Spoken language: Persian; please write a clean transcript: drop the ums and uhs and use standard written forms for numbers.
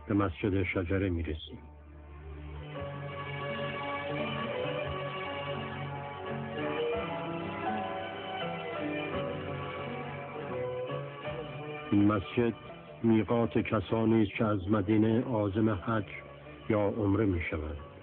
به مسجد شجره می رسیم. این مسجد میقات کسانی است که از مدینه عازم حج یا عمره می شوند.